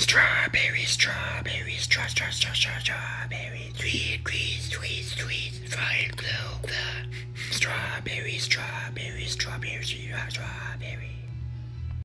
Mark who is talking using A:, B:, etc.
A: Strawberry, strawberry, strawberry, sweet, sweet, sweet, sweet, fine, glow, glow. Strawberry, strawberry, strawberry, strawberry.